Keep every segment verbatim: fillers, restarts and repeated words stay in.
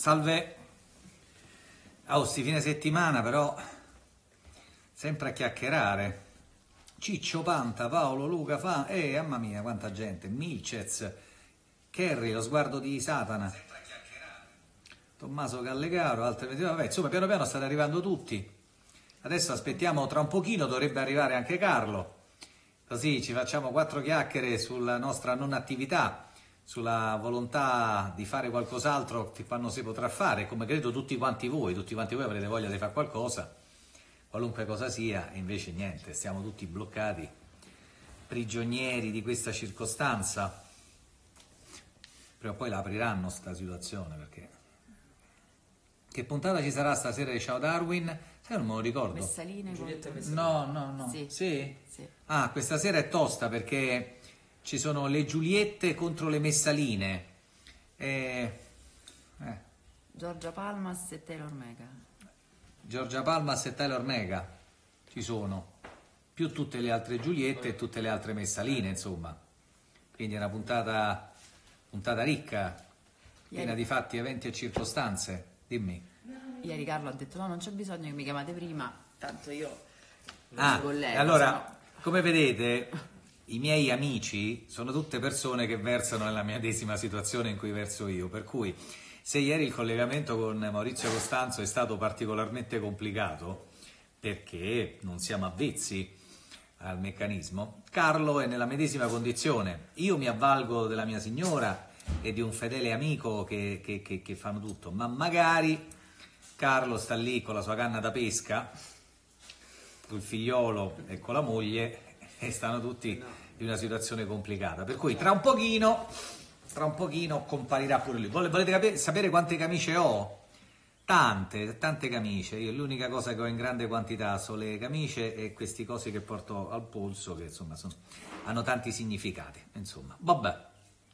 Salve. Oh, sti fine settimana però sempre a chiacchierare. Ciccio Panta, Paolo, Luca, Fa, eh, mamma mia, quanta gente. Milcez, Kerry, lo sguardo di Satana, Tommaso Gallegaro, altre, vabbè, insomma, piano piano state arrivando tutti. Adesso aspettiamo, tra un pochino dovrebbe arrivare anche Carlo, così ci facciamo quattro chiacchiere sulla nostra non attività, sulla volontà di fare qualcos'altro che quando si potrà fare, come credo tutti quanti voi, tutti quanti voi avrete voglia di fare qualcosa, qualunque cosa sia, e invece niente, stiamo tutti bloccati, prigionieri di questa circostanza. Prima o poi la apriranno sta situazione, perché... Che puntata ci sarà stasera di Ciao Darwin? Sai, non me lo ricordo. Messalina, Giulietta Messalina. No, no, no. Sì. Sì? Sì. Ah, questa sera è tosta perché ci sono le Giuliette contro le Messaline. E... Eh. Giorgia Palmas e Taylor Mega. Giorgia Palmas e Taylor Mega ci sono, più tutte le altre Giuliette e tutte le altre Messaline, insomma. Quindi è una puntata, puntata ricca, piena Ieri. di fatti, eventi e circostanze. Dimmi. Ieri Carlo ha detto no, non c'è bisogno che mi chiamate prima, tanto io Ah, con lei. allora, come vedete, i miei amici sono tutte persone che versano nella medesima situazione in cui verso io, per cui se ieri il collegamento con Maurizio Costanzo è stato particolarmente complicato, perché non siamo avvezzi al meccanismo, Carlo è nella medesima condizione. Io mi avvalgo della mia signora e di un fedele amico che, che, che, che fanno tutto, ma magari Carlo sta lì con la sua canna da pesca, col figliolo e con la moglie, e stanno tutti in una situazione complicata, per cui tra un pochino tra un pochino comparirà pure lui. Volete capire, sapere quante camicie ho? Tante, tante camicie. Io l'unica cosa che ho in grande quantità sono le camicie e questi cosi che porto al polso, che insomma sono, hanno tanti significati, insomma. Vabbè.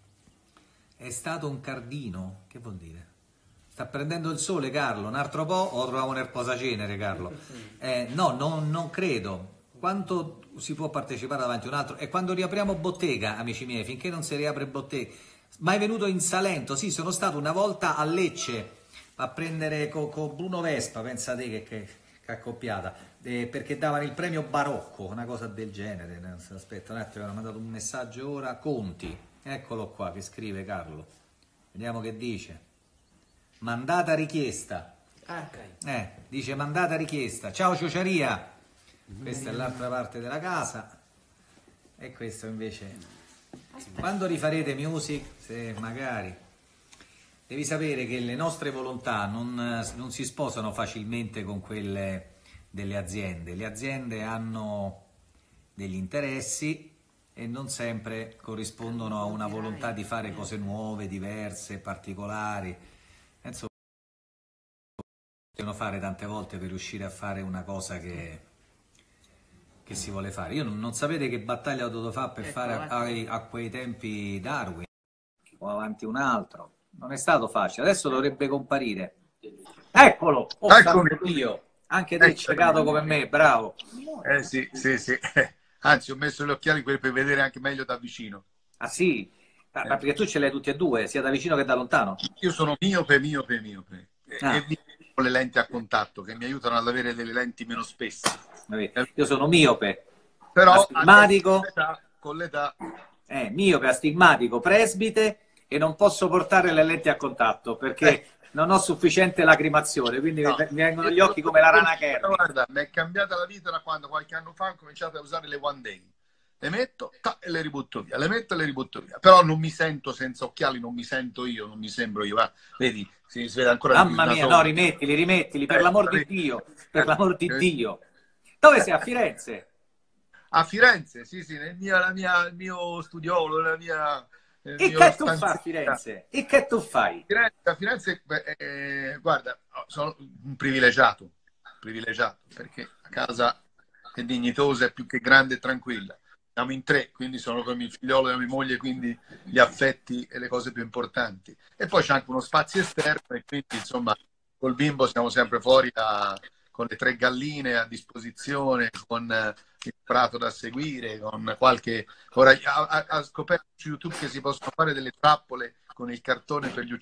È stato un cardino? Che vuol dire? Sta prendendo il sole, Carlo? Un altro po' o troviamo nel posacenere, Carlo? Eh, no, non, non credo. Quanto si può partecipare davanti a un altro? E quando riapriamo bottega, amici miei, finché non si riapre bottega... Mai venuto in Salento? Sì, sono stato una volta a Lecce a prendere con co Bruno Vespa, pensate che, che, che accoppiata, eh, perché davano il premio Barocco, una cosa del genere. Aspetta un attimo, mi hanno mandato un messaggio ora. Conti, eccolo qua che scrive Carlo, vediamo che dice. Mandata richiesta. Ah, ok. Eh, dice mandata richiesta. Ciao Ciociaria. Questa è l'altra parte della casa e questo invece... Quando rifarete music, se magari, devi sapere che le nostre volontà non, non si sposano facilmente con quelle delle aziende. Le aziende hanno degli interessi e non sempre corrispondono a una volontà di fare cose nuove, diverse, particolari. Insomma, devono fare tante volte per riuscire a fare una cosa che... che si vuole fare. Io non, non sapete che battaglia ho dovuto fare per Ecco, fare a, ecco. a, a quei tempi Darwin, o avanti un altro. Non è stato facile, adesso dovrebbe comparire. Eccolo! Oh, Eccomi. santo Dio! Anche te Eccomi. ciecato come me, bravo! Eh sì, sì, sì. Anzi, ho messo gli occhiali per per vedere anche meglio da vicino. Ah sì? Ma, ma perché tu ce l'hai tutti e due, sia da vicino che da lontano? Io sono miope, miope, miope. E, Ah. e vi- con le lenti a contatto che mi aiutano ad avere delle lenti meno spesse. Vabbè, io sono miope, Però astigmatico, adesso, con l'età- con l'età eh, miope, astigmatico, presbite e non posso portare le lenti a contatto perché Eh. non ho sufficiente lacrimazione, quindi no, mi mi vengono gli occhi come la rana Kerry. Guarda, mi è cambiata la vita da quando qualche anno fa ho cominciato a usare le One Day. Le metto ta, e le ributto via, le metto e le ributto via. Però non mi sento senza occhiali, non mi sento io, non mi sembro io. Va. Vedi, si, si vede ancora Mamma il mia, naso. no, rimettili, rimettili, per Eh, l'amor di vedi. Dio, per l'amor di Eh. Dio. Dove sei? A Firenze? A Firenze, sì, sì, nel mio, la mia, il mio studiolo, la mia... il E mio che tu fai a stanzetta. Firenze? E che tu fai? Firenze, a Firenze, beh, eh, guarda, sono un privilegiato, privilegiato, perché a casa è dignitosa, è più che grande e tranquilla. Siamo in tre, quindi sono con mio figliolo e mia moglie, quindi gli affetti e le cose più importanti. E poi c'è anche uno spazio esterno e quindi, insomma, col bimbo siamo sempre fuori a, con le tre galline a disposizione, con eh, il prato da seguire, con qualche... Ora ha, ha scoperto su YouTube che si possono fare delle trappole con il cartone per gli uccelli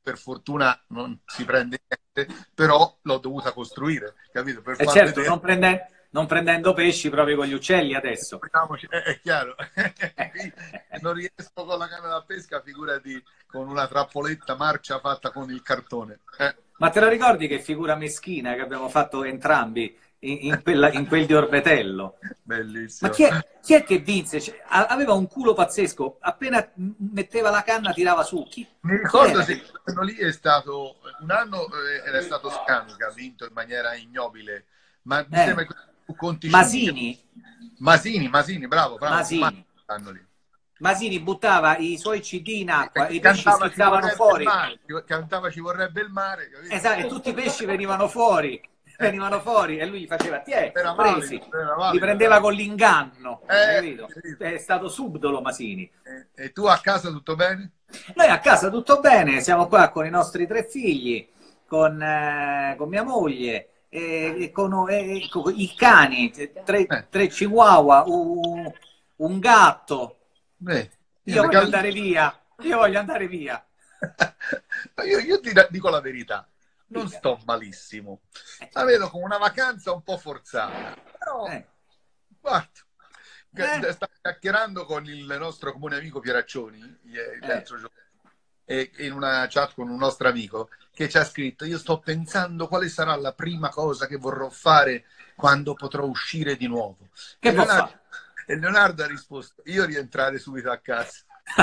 per fortuna non si prende niente, però l'ho dovuta costruire, capito? Per E far certo, vedere... non, prende, non prendendo pesci proprio con gli uccelli adesso. È, è chiaro, non riesco con la canna da pesca, figurati con una trappoletta marcia fatta con il cartone. Eh. Ma te lo ricordi che figura meschina che abbiamo fatto entrambi in, in, quella, in quel di Orbetello? Bellissimo. Ma chi è, chi è che vinse? Cioè, aveva un culo pazzesco, appena metteva la canna tirava su. Chi, Mi ricordo se quello lì è stato un anno, eh, era stato Scanu che ha vinto in maniera ignobile, ma mi eh. sembra che Conti Masini. Masini, Masini, bravo, bravo. Masini. Lì. Masini buttava i suoi C D in acqua, e i pesci schizzavano fuori. Mare, cantava Ci vorrebbe il mare. Capito? Esatto, e tutti i pesci venivano fuori. venivano fuori e lui gli faceva tiè, era presi, valido, era valido, li prendeva era. Con l'inganno, eh, capito? È stato subdolo Masini. E, e tu a casa tutto bene? Noi a casa tutto bene, siamo qua con i nostri tre figli, con, eh, con mia moglie e, e con, e, con i cani, tre, eh. tre chihuahua, un, un gatto. Beh, io, io voglio cal... andare via, io voglio andare via. io, io ti dico la verità. Non sto malissimo, la vedo come una vacanza un po' forzata, però eh. guarda, eh. stavo chiacchierando con il nostro comune amico Pieraccioni ieri, l'altro giorno, e in una chat con un nostro amico che ci ha scritto: io sto pensando quale sarà la prima cosa che vorrò fare quando potrò uscire di nuovo. Che e, Leonardo, e Leonardo ha risposto: io rientrare subito a casa.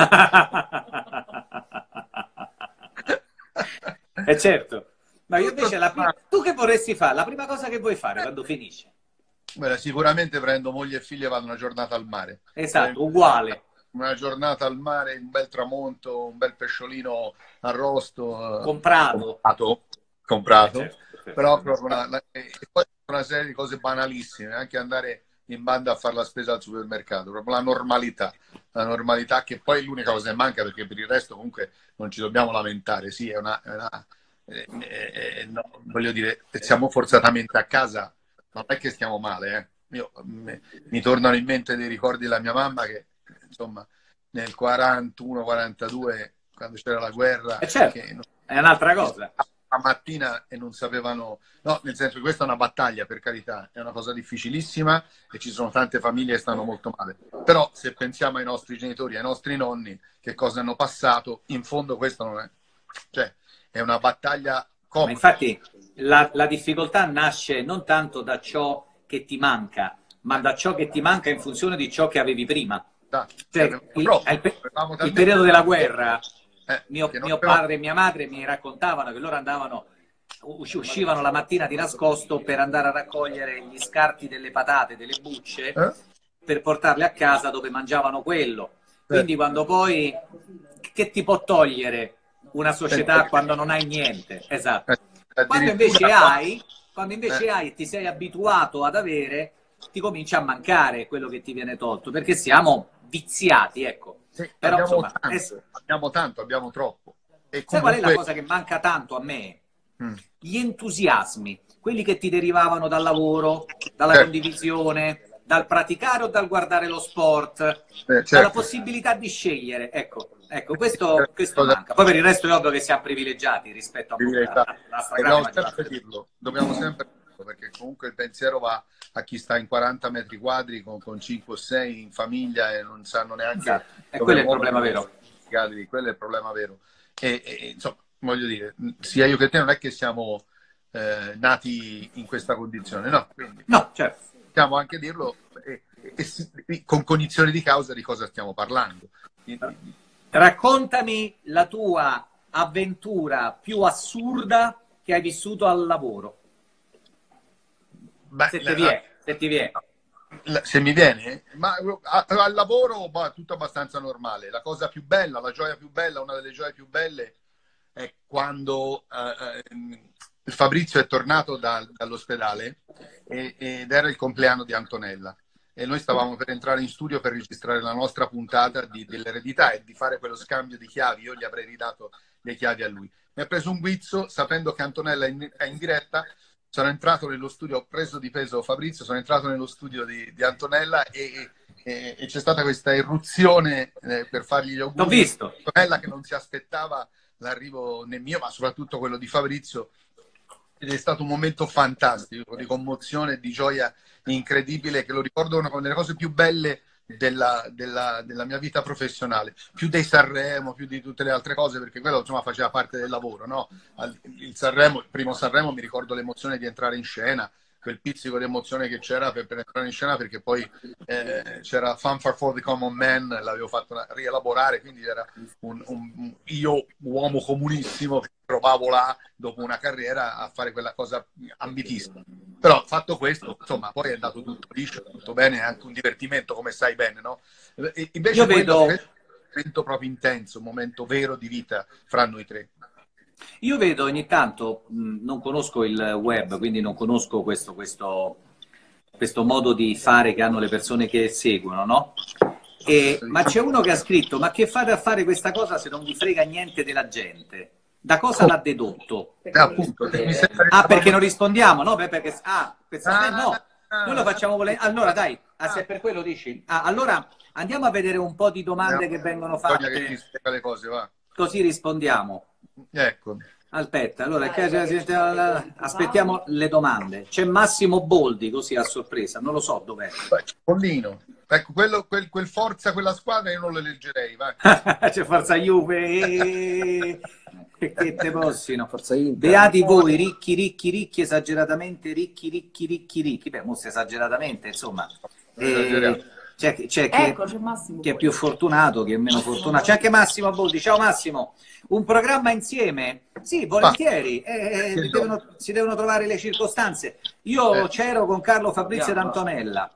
E certo. Ma io invece, la prima... tu che vorresti fare? La prima cosa che vuoi fare quando finisce? Beh, sicuramente prendo moglie e figlie e vado una giornata al mare. Esatto, uguale. Una giornata al mare, un bel tramonto, un bel pesciolino arrosto. Comprato. Comprato. comprato. Eh, certo, certo. Però proprio una, una, e poi una serie di cose banalissime, anche andare in banda a fare la spesa al supermercato, proprio la normalità. La normalità che poi è l'unica cosa che manca, perché per il resto comunque non ci dobbiamo lamentare. Sì, è una... È una Eh, eh, no, voglio dire, siamo forzatamente a casa, non è che stiamo male, eh. Io, mi, mi tornano in mente dei ricordi della mia mamma che insomma nel quarantuno quarantadue, quando c'era la guerra, eh certo, che non, è un'altra cosa, la mattina e non sapevano, no, nel senso che questa è una battaglia, per carità, è una cosa difficilissima e ci sono tante famiglie che stanno molto male, però se pensiamo ai nostri genitori, ai nostri nonni, che cosa hanno passato, in fondo questo non è, cioè è una battaglia comoda. Ma infatti la, la difficoltà nasce non tanto da ciò che ti manca, ma da ciò che ti manca in funzione di ciò che avevi prima. Da, cioè, il, troppo, il, il periodo della guerra, eh, mio, mio padre e mia madre mi raccontavano che loro andavano, uscivano la mattina di nascosto per andare a raccogliere gli scarti delle patate, delle bucce, eh? per portarle a casa dove mangiavano quello. Quindi eh. quando poi, che ti può togliere una società quando non hai niente? Esatto. Quando invece hai, quando invece hai e ti sei abituato ad avere, ti comincia a mancare quello che ti viene tolto, perché siamo viziati, ecco. Sì, però abbiamo, insomma, tanto, è... abbiamo tanto, abbiamo troppo. E sai comunque... qual è la cosa che manca tanto a me? Mm. Gli entusiasmi, quelli che ti derivavano dal lavoro, dalla certo. condivisione, dal praticare o dal guardare lo sport, eh, certo. dalla possibilità di scegliere, ecco. Ecco, questo, questo manca. Poi per il resto è ovvio che siamo privilegiati rispetto a la stragrande maggioranza. Dirlo. Dobbiamo sempre dirlo, perché comunque il pensiero va a chi sta in quaranta metri quadri con, con cinque o sei in famiglia e non sanno neanche... Esatto. E quello è il problema vero. Quello è il problema vero. E, e insomma, voglio dire, sia io che te non è che siamo eh, nati in questa condizione, no? Quindi, no, certo. Possiamo anche dirlo e, e, e, con cognizione di causa di cosa stiamo parlando. Quindi, raccontami la tua avventura più assurda che hai vissuto al lavoro. Beh, se, ti viene, se ti viene. Se mi viene? Ma al lavoro bah, tutto abbastanza normale. La cosa più bella, la gioia più bella, una delle gioie più belle è quando eh, il Fabrizio è tornato da, dall'ospedale e, ed era il compleanno di Antonella. E noi stavamo per entrare in studio per registrare la nostra puntata di, dell'eredità e di fare quello scambio di chiavi. Io gli avrei ridato le chiavi a lui. Mi ha preso un guizzo, sapendo che Antonella è in, è in diretta, sono entrato nello studio, ho preso di peso Fabrizio, sono entrato nello studio di, di Antonella e, e, e c'è stata questa irruzione eh, per fargli gli auguri. L'ho visto. Antonella che non si aspettava l'arrivo nel mio, ma soprattutto quello di Fabrizio, ed è stato un momento fantastico, di commozione e di gioia incredibile, che lo ricordo una delle cose più belle della, della, della mia vita professionale, più dei Sanremo, più di tutte le altre cose, perché quello insomma faceva parte del lavoro, no? Il Sanremo, il primo Sanremo, mi ricordo l'emozione di entrare in scena, quel pizzico di emozione che c'era per, per entrare in scena, perché poi eh, c'era Fanfare for the Common Man, l'avevo fatto una, rielaborare, quindi era un, un, un, io, uomo comunissimo, che trovavo là dopo una carriera a fare quella cosa ambitissima. Però fatto questo, insomma, poi è andato tutto liscio, tutto bene, è anche un divertimento, come sai bene, no? E invece io vedo... è un momento proprio intenso, un momento vero di vita fra noi tre. Io vedo ogni tanto, mh, non conosco il web, quindi non conosco questo, questo, questo modo di fare che hanno le persone che seguono, no? E, ma c'è uno che ha scritto: ma che fate a fare questa cosa se non vi frega niente della gente? Da cosa Oh. l'ha dedotto? Eh, appunto, mi sembra che Ah, perché non rispondiamo? No, beh, perché... Ah, pensate, no, Ah. noi lo facciamo volendo. Allora, dai, ah, se è per quello dici... Ah, allora andiamo a vedere un po' di domande No, che vengono bisogna che fatte, mi spiega le cose, va. così rispondiamo. Ecco. Aspetta, allora, aspettiamo le domande. C'è Massimo Boldi, così a sorpresa, non lo so dov'è. Pollino. Ecco, quello, quel, quel Forza, quella squadra io non lo leggerei, vai. C'è Forza Juve, che te possino. Forza Inter. Beati voi, ricchi, ricchi, ricchi, esageratamente ricchi, ricchi, ricchi, ricchi. Beh, mostra esageratamente, insomma. Eh, c'è, c'è chi, Ecco, c'è Massimo chi è Boldi. più fortunato, chi è meno fortunato. C'è anche Massimo Boldi. Ciao Massimo. Un programma insieme? Sì, volentieri. Eh, eh, devono, si devono trovare le circostanze. Io Eh. c'ero con Carlo Fabrizio ed Antonella.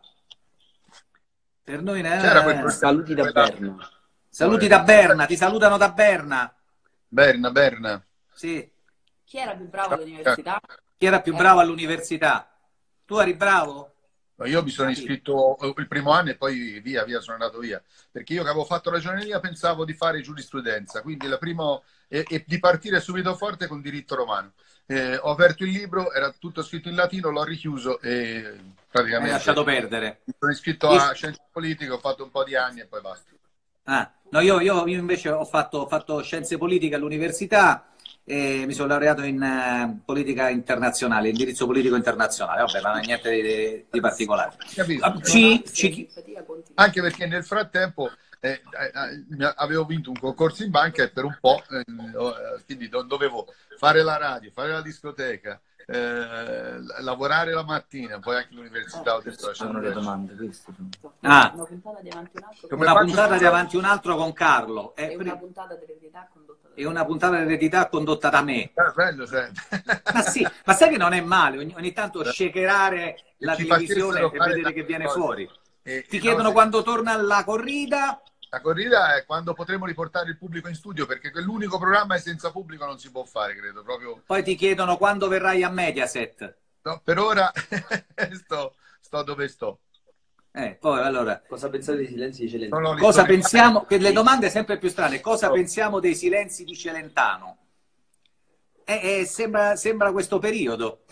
Per noi ne... C'era quel- Saluti da Berna. Saluti da Berna, ti salutano da Berna. Berna, Berna. Sì. Chi era più bravo all'università? Chi era più bravo all'università? Tu eri bravo? Io mi sono iscritto il primo anno e poi via, via, sono andato via. Perché io che avevo fatto ragioneria pensavo di fare giurisprudenza, quindi la prima, e, e di partire subito forte con diritto romano. Eh, ho aperto il libro, era tutto scritto in latino, l'ho richiuso e praticamente... Hai lasciato perdere. Mi sono iscritto a scienze politiche, ho fatto un po' di anni e poi basta. Ah, no, io, io, io invece ho fatto, ho fatto scienze politiche all'università e mi sono laureato in uh, politica internazionale, indirizzo politico internazionale. Vabbè, ma non è niente di, di particolare. Capito? Ci, ci... Anche perché nel frattempo eh, eh, avevo vinto un concorso in banca e per un po' eh, quindi dovevo fare la radio, fare la discoteca, eh, lavorare la mattina, poi anche l'università. Ho detto, Sono le domande, queste sono. Ah, Una puntata di avanti un altro Come una faccio- puntata di avanti un altro con Carlo e e, una puntata dell'eredità condotta da e una puntata di eredità condotta da me. Eh, bello, senti. Ma sì, ma sai che non è male ogni, ogni tanto shakerare la ci televisione facessero e fare vedere che tante viene cose. fuori. E- Ti e chiedono no, se- quando torna la corrida. La corrida è quando potremo riportare il pubblico in studio, perché quell'unico programma è senza pubblico, non si può fare, credo. Proprio... Poi ti chiedono quando verrai a Mediaset. No, per ora sto, sto dove sto. Eh, poi allora, Cosa pensate dei silenzi di Celentano? Non ho li cosa sto- pensiamo? Che le domande sempre più strane. Cosa No. pensiamo dei silenzi di Celentano? Eh, eh, sembra, sembra questo periodo.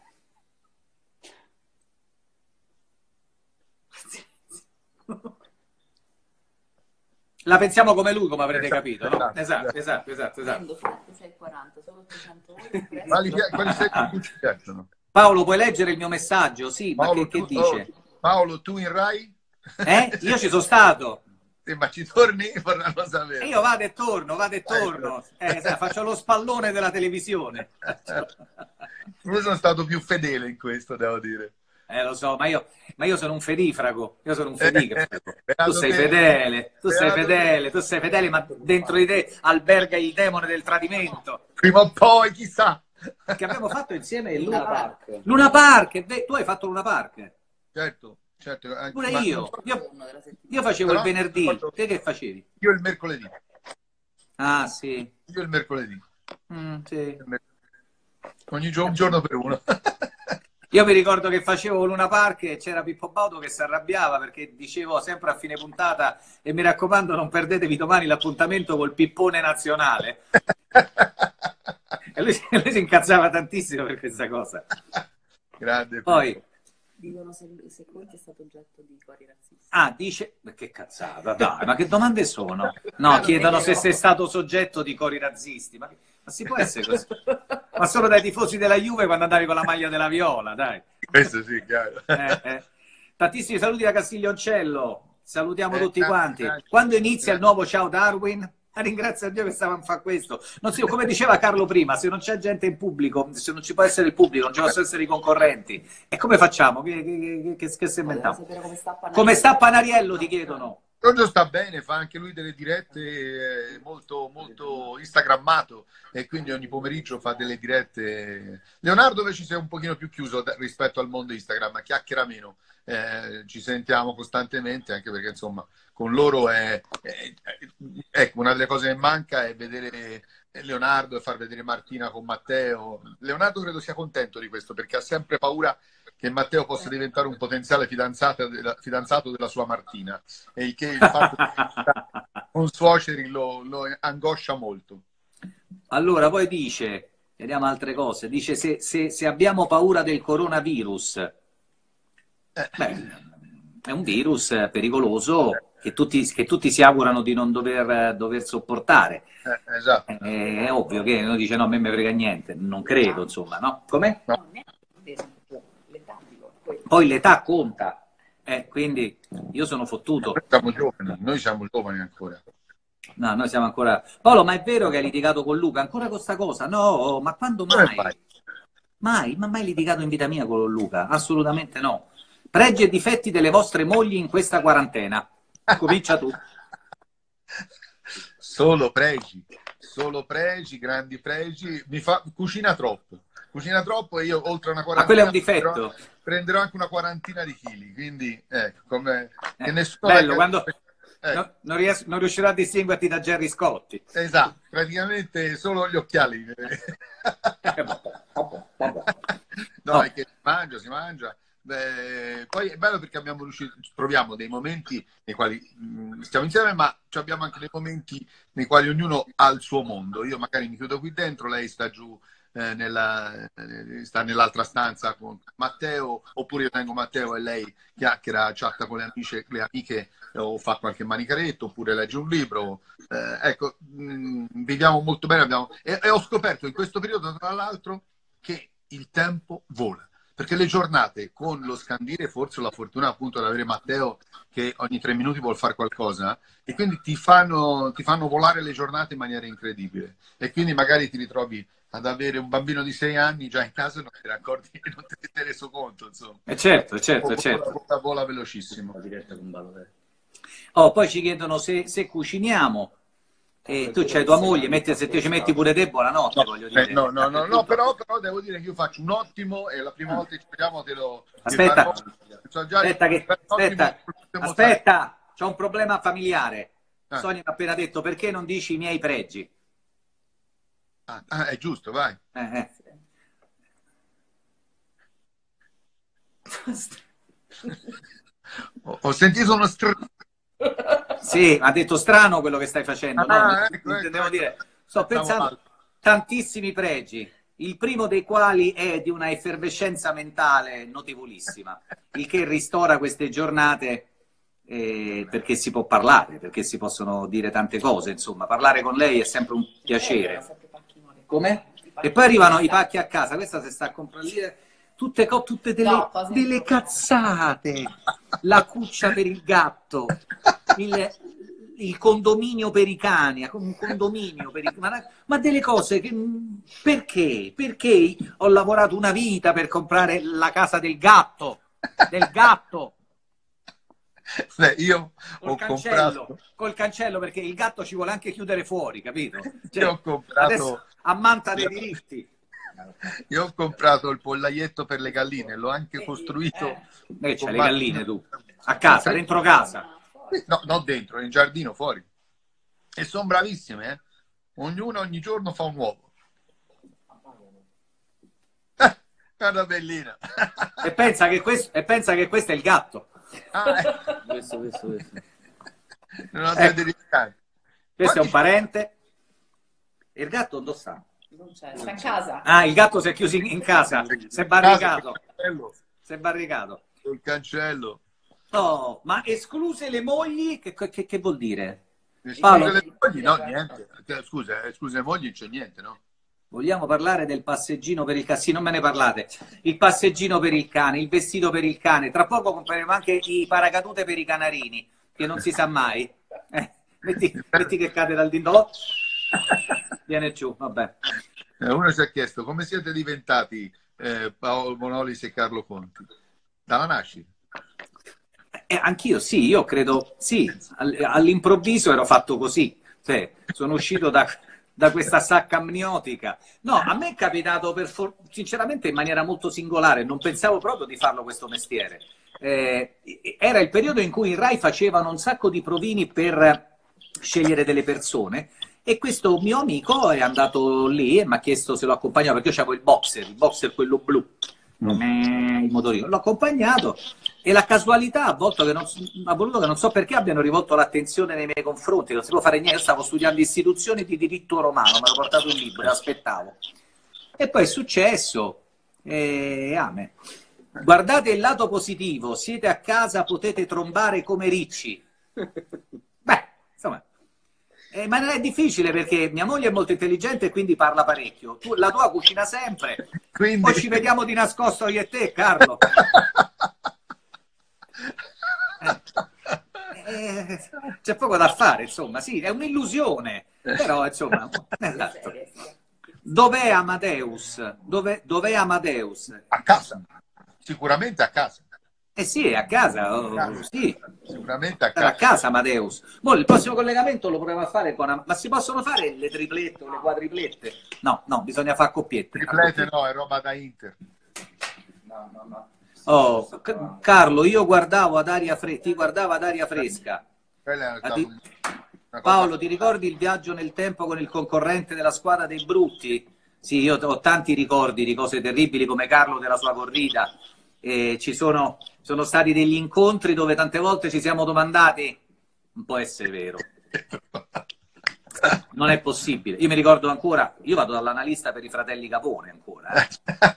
La pensiamo come lui, come avrete Esatto, capito, no? esatto. Esatto, esatto, esatto, esatto. Prendo sei e quaranta, solo ottocento euro. Quali, quali sei che più ci piacciono? Paolo, puoi leggere il mio messaggio? Sì, ma Paolo, che, che tu, dice? oh, Paolo, tu in Rai? Eh? Io ci sono stato. Sì, ma ci torni? Vorremmo sapere. E io vado e torno, vado e torno. Eh, sai, faccio lo spallone della televisione. Io sono stato più fedele in questo, devo dire. Eh, lo so, ma io, ma io sono un fedifrago. Io sono un fedifrago. Beato Tu sei te. fedele, tu sei Beato fedele, tu sei fedele, ma dentro di te alberga il demone del tradimento. Prima o poi, chissà. Che abbiamo fatto insieme il Luna Luna Park. Park. Luna Park, è ve- tu hai fatto Luna Park. Certo, certo. anche- Pure ma- io. Io, io facevo Però- il venerdì. Te che facevi? Io il mercoledì. Ah, sì. Io il mercoledì. Mm, sì. Ogni giorno, un giorno per uno. Io mi ricordo che facevo Luna Park e c'era Pippo Baudo che si arrabbiava perché dicevo sempre a fine puntata: e mi raccomando non perdetevi domani l'appuntamento col pippone nazionale. E lui, lui si incazzava tantissimo per questa cosa. Grande. Poi Dicono se, se Conte è stato oggetto di cori razzisti. Ah, dice... Che cazzata, dai, ma che domande sono? No, chiedono se sei stato soggetto di cori razzisti. Ma, ma si può essere così? Ma solo dai tifosi della Juve quando andavi con la maglia della Viola, dai. Questo sì, chiaro. Eh, eh. Tantissimi saluti da Castiglioncello. Salutiamo Eh, tutti grazie, quanti. grazie. Quando inizia il nuovo Ciao Darwin? Ah, ringrazio a Dio che stavamo a fare questo. Non so, come diceva Carlo prima, se non c'è gente in pubblico, se non ci può essere il pubblico, non ci possono essere i concorrenti. E come facciamo? Che, che, che, che si inventiamo? Come sta Panariello? Come sta Panariello, ti chiedono. Giorgio sta bene, fa anche lui delle dirette, eh, molto, molto instagrammato, e quindi ogni pomeriggio fa delle dirette. Leonardo invece si è un pochino più chiuso da- rispetto al mondo Instagram, chiacchiera meno. Eh, ci sentiamo costantemente, anche perché insomma con loro è, è- è- ecco, una delle cose che manca è vedere Leonardo e far vedere Martina con Matteo. Leonardo credo sia contento di questo, perché ha sempre paura che Matteo possa diventare un potenziale fidanzato della, fidanzato della sua Martina, e il che il fatto di con suoceri lo, lo angoscia molto. Allora, poi dice, vediamo altre cose, dice se, se, se abbiamo paura del coronavirus, Eh, beh, è un virus pericoloso che tutti, che tutti si augurano di non dover, dover sopportare. eh, esatto. È, è ovvio che uno dice no, a me mi frega niente, non credo, insomma, no? Come? No, neanche l'età, dico, poi- Poi l'età conta, eh, quindi io sono fottuto. Noi siamo giovani, noi siamo giovani ancora. No, noi siamo ancora... Paolo, ma è vero che hai litigato con Luca? Ancora con sta cosa? No, ma quando Come mai? fai? Mai, ma mai litigato in vita mia con Luca? Assolutamente no. Pregi e difetti delle vostre mogli in questa quarantena. Comincia tu. Solo pregi, solo pregi, grandi pregi. Mi fa, cucina troppo, cucina troppo, e io oltre a una Ma quello è quarantina un difetto. prenderò, prenderò anche una quarantina di chili, quindi ecco, come che Eh, nessuno bello, venga- quando ecco, no- non, ries- non riuscirò a distinguerti da Gerry Scotti. esatto, praticamente solo gli occhiali. Eh, vabbè, vabbè, vabbè. No, No. è che si mangia, si mangia. Beh, poi è bello perché abbiamo riuscito, troviamo dei momenti nei quali mh, stiamo insieme, ma ci abbiamo anche dei momenti nei quali ognuno ha il suo mondo. Io magari mi chiudo qui dentro, lei sta giù, eh, nella, eh, sta nell'altra stanza con Matteo, oppure io tengo Matteo e lei chiacchiera, chatta con le amiche, le amiche, o fa qualche manicaretto, oppure legge un libro. Eh, ecco, mh, viviamo molto bene. Abbiamo... E, e ho scoperto in questo periodo, tra l'altro, che il tempo vola. Perché le giornate, con lo scandire, forse ho la fortuna appunto di avere Matteo che ogni tre minuti vuol fare qualcosa, e quindi ti fanno, ti fanno volare le giornate in maniera incredibile. E quindi magari ti ritrovi ad avere un bambino di sei anni già in casa e non ti accorgi, non ti sei reso conto, insomma. Eh, certo, certo, Vola, certo. vola, vola velocissimo. Oh, poi ci chiedono se, se cuciniamo. E tu c'hai tua moglie, metti, se te ci metti pure te, buonanotte, voglio dire. Eh, no, no, no, no, però, però devo dire che io faccio un ottimo, e la prima volta che ci vediamo te lo... Aspetta, so già- aspetta, che, ottimo- aspetta, ottimo- aspetta, c'ho un problema familiare. Ah. Sonia mi ha appena detto perché non dici i miei pregi. Ah, ah, è giusto, vai. Eh, eh. Ho, ho sentito uno str... Sì, ha detto strano quello che stai facendo. Ah, no? ecco, ecco, Devo ecco. dire, sto pensando male. tantissimi pregi. Il primo dei quali è di una effervescenza mentale notevolissima, il che ristora queste giornate eh, perché si può parlare, perché si possono dire tante cose. Insomma, parlare con lei è sempre un piacere. Come? E poi arrivano i pacchi a casa, questa si sta a comprare lì, tutte, co- tutte delle, No, cose delle cazzate, la cuccia per il gatto, il, il condominio per i cani, un condominio per i ma, ma delle cose che... Perché? Perché ho lavorato una vita per comprare la casa del gatto, del gatto. Beh, io Col ho cancello, comprato, col cancello, perché il gatto ci vuole anche chiudere fuori, capito? Cioè, io ho comprato, adesso ammanta dei diritti. io ho comprato il pollaietto per le galline, l'ho anche costruito. Eh, c'hai con le Mar- galline tu, a casa, dentro casa. No, non dentro, in giardino, fuori. E sono bravissime, eh? Ognuno ogni giorno fa un uovo. Eh, guarda bellina. E pensa che questo, e pensa che questo è il gatto. Ah, eh, Questo, questo, questo. non ho Ecco. da dedicare. Questo è un Quanti- parente. E il gatto dove sta? Non c'è, sta in casa. Ah, il gatto si è chiuso in, in casa, si è barricato. Bello. Si è barricato. il cancello. Oh, ma escluse le mogli, che, che, che vuol dire? Escluse Paolo, le mogli, no, niente. Scusa, escluse le mogli non c'è niente, no? vogliamo parlare del passeggino per il cane? Sì, non me ne parlate. Il passeggino per il cane, il vestito per il cane. Tra poco compreremo anche i paracadute per i canarini, che non si sa mai. Eh, metti, metti che cade dal dindolo. Viene giù, vabbè. Eh, Uno si è chiesto come siete diventati eh, Paolo Bonolis e Carlo Conti? Dalla nascita. Eh, anch'io sì, io credo, sì, all- all'improvviso ero fatto così. Cioè, sono uscito da, da questa sacca amniotica. No, a me è capitato, per for- sinceramente, in maniera molto singolare. Non pensavo proprio di farlo questo mestiere. Eh, era il periodo in cui in Rai facevano un sacco di provini per scegliere delle persone. E questo mio amico è andato lì e mi ha chiesto se lo accompagnavo, perché io avevo il boxer, il boxer quello blu, mm. il motorino. L'ho accompagnato e la casualità ha, volto che non, ha voluto che non so perché abbiano rivolto l'attenzione nei miei confronti, non si può fare niente, io stavo studiando istituzioni di diritto romano, mi ero portato un libro e aspettavo. E poi è successo, e amen. Guardate il lato positivo, siete a casa, potete trombare come ricci. Beh, insomma... Eh, ma non è difficile perché mia moglie è molto intelligente e quindi parla parecchio. Tu, la tua cucina sempre. Quindi... Poi ci vediamo di nascosto io e te, Carlo. Eh, eh, c'è poco da fare, insomma. Sì, è un'illusione. Però, insomma... Esatto. Dov'è Amadeus? Dov'è, dov'è Amadeus? A casa. Sicuramente a casa. Eh sì, è a casa, oh, sì. Sicuramente a Era casa. a casa Amadeus. Mo, il prossimo collegamento lo proviamo a fare con... Am- Ma si possono fare le triplette o le quadriplette? No, no, bisogna fare coppiette. Triplete no, è roba da Inter. No, no, no. Oh, C- Carlo, io guardavo ad aria fresca, ti guardavo ad aria fresca. Quella è Ah, stata ti- una cosa- Paolo, ti ricordi il viaggio nel tempo con il concorrente della squadra dei brutti? Sì, io ho tanti ricordi di cose terribili come Carlo della sua corrida. E ci sono, sono stati degli incontri dove tante volte ci siamo domandati, non può essere vero, non è possibile. Io mi ricordo ancora, io vado dall'analista per i fratelli Capone ancora, eh.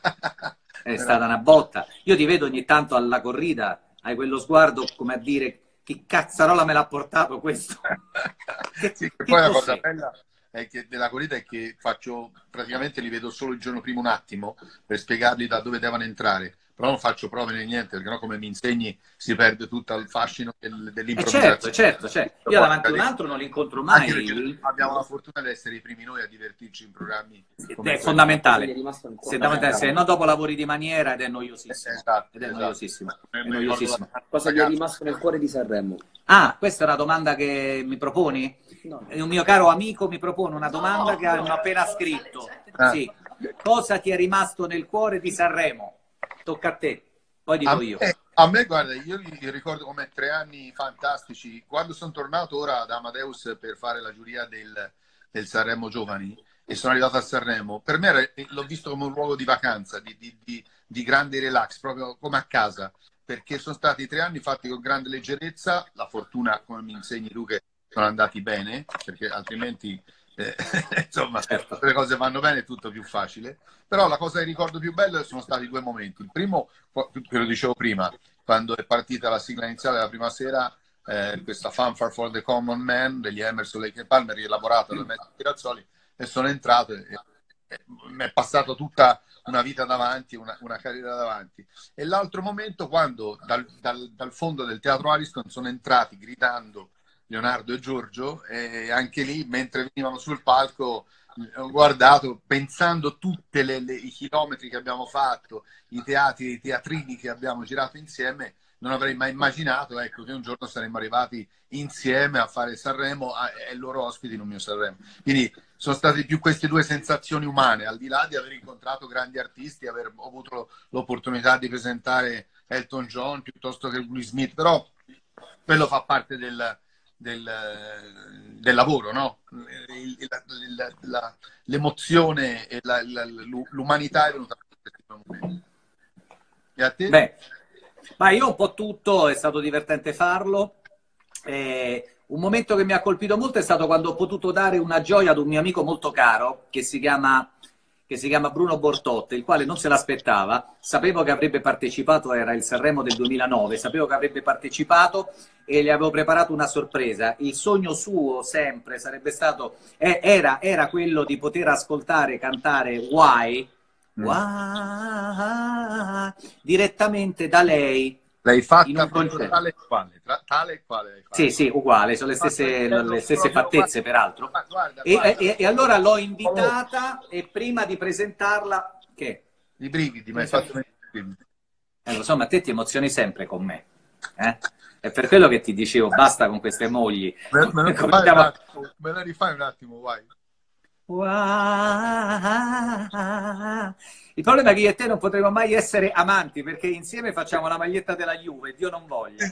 È stata una botta. Io ti vedo ogni tanto alla corrida, hai quello sguardo come a dire che cazzarola me l'ha portato questo. Che, Sì, che che poi la cos'è? cosa bella è che della corrida è che faccio praticamente li vedo solo il giorno prima un attimo per spiegargli da dove devono entrare, però non faccio prove né niente perché no, come mi insegni si perde tutto il fascino del, Eh dell'improvvisazione. certo, certo, certo. Io davanti a un altro non li incontro mai. Anche perché abbiamo la fortuna di essere i primi noi a divertirci in programmi come È questo. fondamentale. Quindi è rimasto ancora. Se, davanti- se no dopo lavori di maniera ed è noiosissimo. Esatto, Ed è esatto. noiosissimo. È Mi ricordo noiosissimo. la- Cosa gli è rimasto nel cuore di Sanremo? Ah, questa è una domanda che mi proponi? No. Un mio caro amico mi propone una domanda che hanno appena scritto. Ah. Sì. Cosa ti è rimasto nel cuore di Sanremo? Tocca a te, poi dico A io. me, a me, guarda, io li ricordo come tre anni fantastici. Quando sono tornato ora ad Amadeus per fare la giuria del, del Sanremo Giovani e sono arrivato a Sanremo, per me era- l'ho visto come un luogo di vacanza, di, di- di- di grande relax, proprio come a casa, perché sono stati tre anni fatti con grande leggerezza. La fortuna, come mi insegni tu, che sono andati bene, perché altrimenti eh, insomma, Certo. se le cose vanno bene è tutto più facile. Però la cosa che ricordo più bella sono stati due momenti. Il primo, che lo dicevo prima, quando è partita la sigla iniziale della prima sera, eh, questa Fanfare for the Common Man degli Emerson, Lake e Palmer, rielaborata da Matteo Pirazzoli, e sono entrato e, e mi è passato tutta una vita davanti, una, una carriera davanti. E l'altro momento, quando dal, dal, dal fondo del Teatro Ariston sono entrati gridando Leonardo e Giorgio, e anche lì, mentre venivano sul palco, ho guardato pensando tutti i chilometri che abbiamo fatto, i teatri, i teatrini che abbiamo girato insieme. Non avrei mai immaginato, ecco, che un giorno saremmo arrivati insieme a fare Sanremo a, e loro ospiti in un mio Sanremo. Quindi sono state più queste due sensazioni umane, al di là di aver incontrato grandi artisti, aver avuto l'opportunità di presentare Elton John piuttosto che Will Smith, però quello fa parte del, del, del lavoro, no? Il- il- la- l'emozione e la- la- l'umanità è venuta a questi momenti. E a te? Beh, ma io un po' tutto, è stato divertente farlo. Eh, un momento che mi ha colpito molto è stato quando ho potuto dare una gioia ad un mio amico molto caro che si chiama che si chiama Bruno Bortotte, il quale non se l'aspettava, sapevo che avrebbe partecipato, era il Sanremo del duemilanove, sapevo che avrebbe partecipato e gli avevo preparato una sorpresa. Il sogno suo sempre sarebbe stato, eh, era, era quello di poter ascoltare cantare Why, Mm. Why direttamente da lei L'hai in fatta un proprio concerto. tale e quale, tra- tale e quale l'hai fatta. Sì, sì, uguale, sono le Fatto stesse, intendo le stesse proprio- fattezze peraltro. Ma guarda, E, guarda, e- e allora l'ho invitata e prima di presentarla, che? i brividi, mi hai fatto venire i brividi. Eh, lo so, ma te ti emozioni sempre con me. Eh? È per quello che ti dicevo, basta con queste mogli. Me, me, la rifai un Cominciamo- attimo, me la rifai un attimo, vai. Il problema è che io e te non potremo mai essere amanti perché insieme facciamo la maglietta della Juve, Dio non voglia.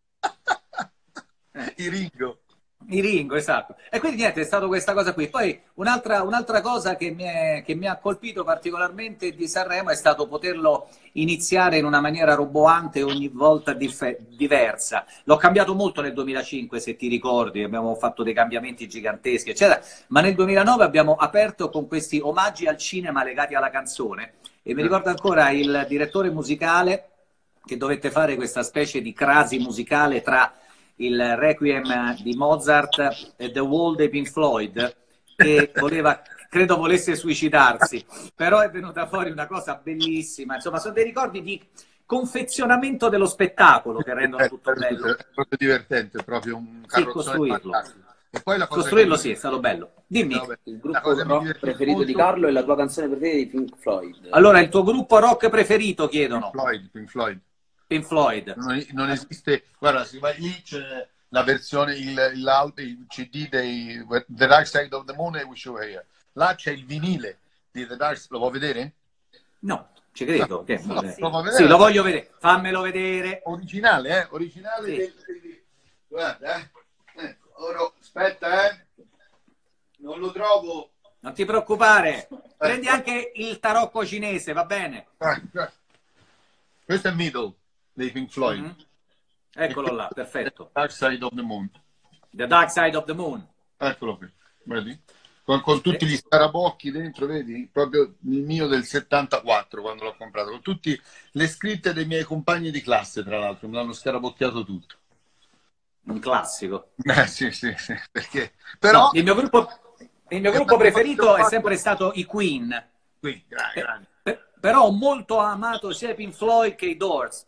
I Ringo. I Ringo, esatto. E quindi niente, è stata questa cosa qui. Poi un'altra un'altra cosa che mi, è, che mi ha colpito particolarmente di Sanremo è stato poterlo iniziare in una maniera roboante ogni volta dif- diversa. L'ho cambiato molto nel duemilacinque, se ti ricordi, abbiamo fatto dei cambiamenti giganteschi, eccetera. Ma nel duemilanove abbiamo aperto con questi omaggi al cinema legati alla canzone. E mi ricordo ancora il direttore musicale che dovette fare questa specie di crasi musicale tra il Requiem di Mozart e The Wall dei Pink Floyd, che voleva, credo volesse suicidarsi, però è venuta fuori una cosa bellissima. Insomma, sono dei ricordi di confezionamento dello spettacolo che rendono tutto bello. È proprio divertente, è proprio un Sì, carrozzone costruirlo. fantastico. E poi la cosa Costruirlo che- sì, è stato bello. Dimmi. Vabbè, Il la gruppo cosa che mi rock diverte preferito molto- di Carlo e la tua canzone preferita di Pink Floyd. Allora, il tuo gruppo rock preferito, chiedono? Pink Floyd, Pink Floyd. Pink Floyd. Non, non esiste, guarda, se vai lì c'è la versione, il, il, il C D dei The Dark Side of the Moon e Wish You Were Here. Là c'è il vinile di The Dark, lo vuoi vedere? No, ci credo. Che- No, sì. lo vuoi vedere? Sì, lo voglio vedere. Fammelo vedere. Originale, eh? Originale Sì. del, del- guarda, eh? Ecco, ora, aspetta, eh? Non lo trovo. Non ti preoccupare. Prendi anche il tarocco cinese, va bene? Ah, ah. Questo è Middle dei Pink Floyd. Mhm. Eccolo là, perfetto. Dark Side of the Moon. The Dark Side of the Moon. Eccolo qui, vedi? Con, con tutti gli scarabocchi dentro, vedi? Proprio il mio del settantaquattro quando l'ho comprato, con tutte le scritte dei miei compagni di classe, tra l'altro, me l'hanno scarabocchiato tutto. Un classico. Eh sì, sì, sì, perché... Però... No, il mio gruppo, il mio gruppo preferito è sempre stato i Queen. Qui, grande, grande. Per- però ho molto amato sia i Pink Floyd che i Doors.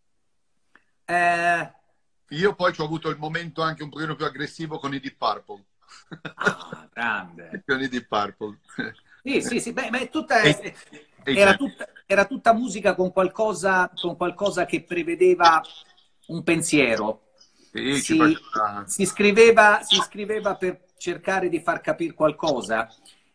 Eh, Io poi ho avuto il momento anche un pochino più aggressivo con i Deep Purple. ah, grande. Con i Deep Purple. Sì, sì, sì, beh, ma è tutta, E- era, tutta, era tutta musica con qualcosa, con qualcosa che prevedeva un pensiero. Sì, ci Si, faceva- si scriveva, si scriveva per cercare di far capire qualcosa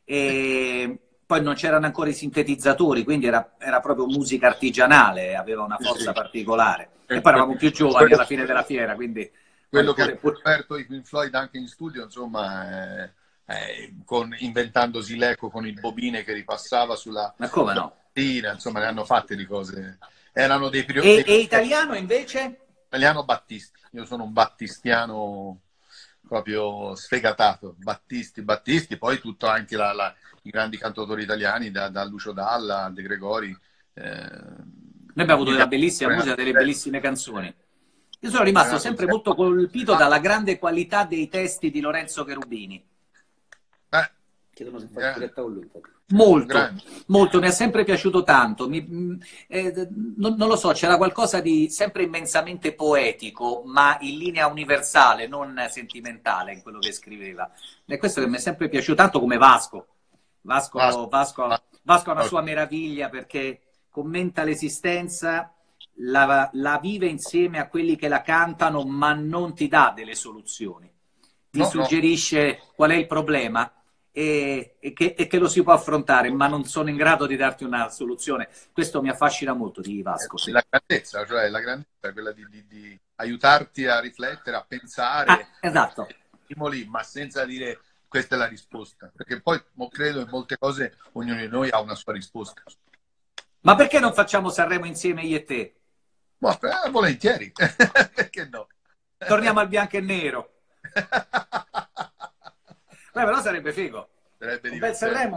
e poi non c'erano ancora i sintetizzatori, quindi era, era proprio musica artigianale, aveva una forza sì. particolare. E Eh, poi eravamo più giovani quello- alla fine della fiera, quindi... quello che pure- ha pure- scoperto i Pink Floyd anche in studio, insomma, eh, eh, con, inventandosi l'eco con il bobine che ripassava sulla Ma come no? mattina, insomma, ne hanno fatte di cose. Erano dei E, periodi. e italiano invece? Italiano Battisti. Io sono un battistiano proprio sfegatato. Battisti, Battisti, poi tutto anche la, la- i grandi cantautori italiani, da, da Lucio Dalla a De Gregori. eh, Noi abbiamo avuto della bellissima musica, delle bellissime canzoni. Io sono rimasto sempre molto colpito dalla grande qualità dei testi di Lorenzo Cherubini. eh, Chiedono se fai Grande. diretta con lui, infatti. Molto, grande. molto, mi è sempre piaciuto tanto. Mi- mh, eh, non, non lo so, c'era qualcosa di sempre immensamente poetico, ma in linea universale, non sentimentale in quello che scriveva. E questo che mi è sempre piaciuto tanto come Vasco. Vasco, Vasco. Vasco, Vasco ha una sua meraviglia perché commenta l'esistenza, la, la vive insieme a quelli che la cantano, ma non ti dà delle soluzioni. Ti No, no. suggerisce qual è il problema e, e che, e che lo si può affrontare, ma non sono in grado di darti una soluzione. Questo mi affascina molto di Vasco. Sì. La grandezza, cioè la grandezza, quella di, di- di aiutarti a riflettere, a pensare, Ah, esatto. stimoli, ma senza dire questa è la risposta, perché poi mo- credo in molte cose ognuno di noi ha una sua risposta. Ma perché non facciamo Sanremo insieme io e te? Ma eh, volentieri, perché no? Torniamo al bianco e nero. Beh, però sarebbe figo. Sarebbe Un bel divertente. Sanremo.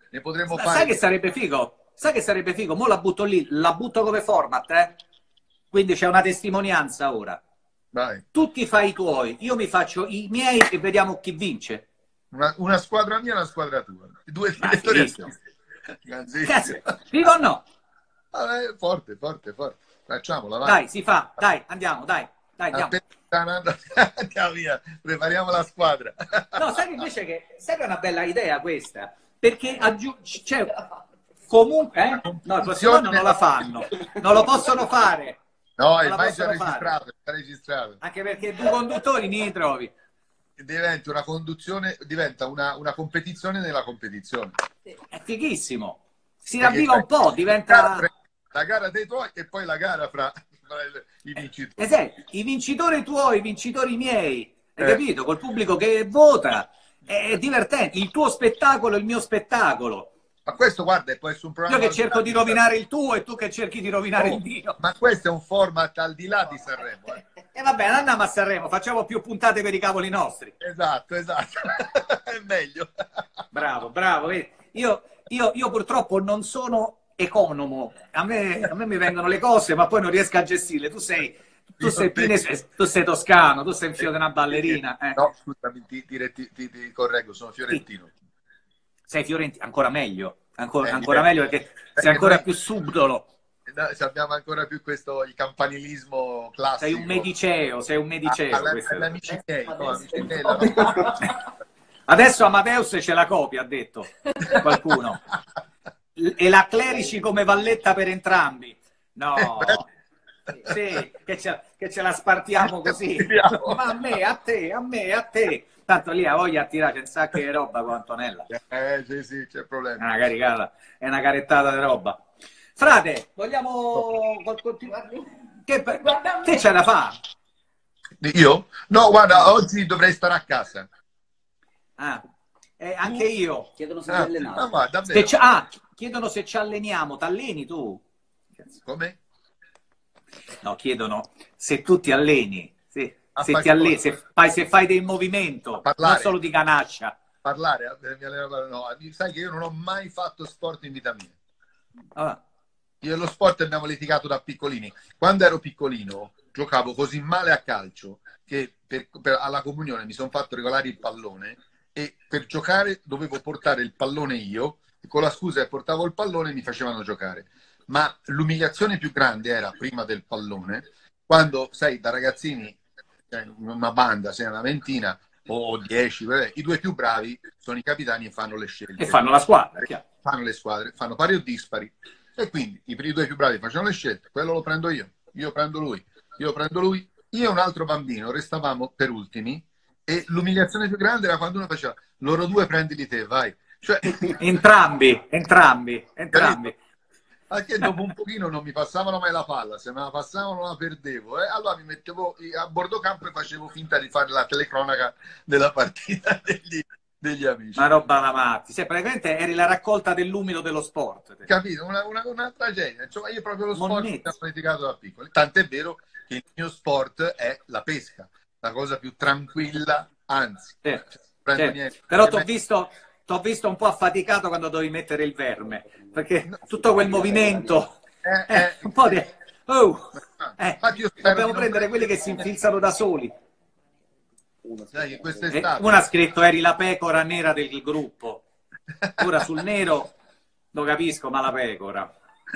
ne potremmo Ma fare. sai che sarebbe figo? Sai che sarebbe figo? Mo la butto lì, la butto come format, eh? Quindi c'è una testimonianza ora. Vai. Tu ti fai i tuoi, io mi faccio i miei e vediamo chi vince. Una, una squadra mia e una squadra tua. Due Ma direttori. fighissimo. Ganzissimo. Cazzo, figo o no? Vabbè, forte, forte, forte. Facciamola, vai. Dai, si fa, dai, andiamo, dai, dai, andiamo. Aspetta, andiamo via, prepariamo la squadra. No, sai che invece che, sai che è una bella idea questa? Perché aggiu- cioè, comunque, eh? No, il prossimo anno non la fanno, non lo possono fare. No, Non è la mai già possono fare. registrato, è già registrato. Anche perché due conduttori ne trovi. Diventa una conduzione, diventa una, una competizione nella competizione. È fighissimo. Si ravviva un po', La diventa... gara, la gara dei tuoi e poi la gara fra, fra i vincitori. Esatto, i vincitori tuoi, i vincitori miei, hai Eh. capito? Col pubblico che vota. È divertente. Il tuo spettacolo, il mio spettacolo. Ma questo, guarda, può essere un Io programma... che cerco di rovinare il tuo e tu che cerchi di rovinare il mio. Ma questo è un format al di là di Sanremo. Eh. E va bene, andiamo a Sanremo, facciamo più puntate per i cavoli nostri. Esatto, esatto. È meglio. Bravo, bravo. Vedi? Io, io, io purtroppo non sono economo. A me, a me mi vengono le cose, ma poi non riesco a gestirle. Tu sei, tu Io sei, penso- pine- tu sei toscano, tu sei un figlio di una ballerina. eh. No, scusami, ti, ti, ti- ti- ti correggo, sono fiorentino. Sei fiorentino, ancora meglio. Ancora, Eh, ancora meglio perché perché sei ancora noi- più subdolo. No, abbiamo ancora più questo, il campanilismo classico. Sei un mediceo, sei un mediceo. Alla- questo è- agli amici miei, no, amici miei, Adesso Amadeus ce la copia, ha detto qualcuno. E la Clerici come valletta per entrambi. No, sì, che ce, che ce la spartiamo così. Ma a me, a te, a me, a te. Tanto lì ha voglia a tirare un sacco di roba con Antonella. Eh, sì, sì, c'è È problema. una caricata, è una carettata di roba. Frate, vogliamo continuare? Che, che c'è da fare? Io? No, guarda, oggi dovrei stare a casa. Ah, eh, anche io. Chiedono se Ah, sei allenato. ma va, Se davvero? ci- ah, chiedono se ci alleniamo. T'alleni tu? Come? No, chiedono se tu ti alleni. Se, A se fare ti alleni, sport. se fai, se fai del movimento, parlare. non solo di ganaccia. Parlare? eh, mi alleno- no, sai che io non ho mai fatto sport in vita mia. Ah, Io e lo sport abbiamo litigato da piccolini. Quando ero piccolino giocavo così male a calcio che per- per- alla comunione mi sono fatto regolare il pallone e per giocare dovevo portare il pallone io e con la scusa che portavo il pallone mi facevano giocare. Ma l'umiliazione più grande era prima del pallone, quando, sai, da ragazzini, eh, una banda, sei una ventina o dieci, vabbè, i due più bravi sono i capitani e fanno le scelte. e fanno la squadra, chiaro. Fanno le squadre, fanno pari o dispari. E quindi i primi due più bravi facevano le scelte, quello lo prendo io, io prendo lui, io prendo lui, io e un altro bambino restavamo per ultimi e l'umiliazione più grande era quando uno faceva loro due prendili te, vai. Cioè, Entrambi, entrambi, entrambi. anche dopo un pochino non mi passavano mai la palla, se me la passavano la perdevo. E allora mi mettevo a bordo campo e facevo finta di fare la telecronaca della partita degli, degli amici. Una roba da matti. Sì, praticamente eri la raccolta dell'umido dello sport. te. Capito? Una, una, una tragedia. Insomma, io proprio lo sport Monnezza. mi sono litigato da piccoli. Tant'è vero che il mio sport è la pesca, la cosa più tranquilla, anzi. Sì, prendo sì. niente. Però ti ho visto, t'ho visto un po' affaticato quando dovevi mettere il verme, perché tutto quel movimento, Eh, eh, eh, un po' di... Oh, eh, Infatti io spero dobbiamo di non prendere quelli che si infilzano da soli. Uno, sì. Dai, che Eh, quest'estate. uno ha scritto eri la pecora nera del gruppo. Ora sul nero lo capisco, ma la pecora.